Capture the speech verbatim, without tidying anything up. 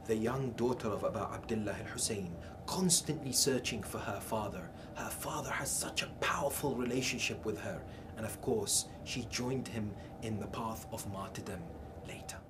the young daughter of Abu Abdullah al-Hussein, constantly searching for her father. Her father has such a powerful relationship with her, and of course, she joined him in the path of martyrdom later.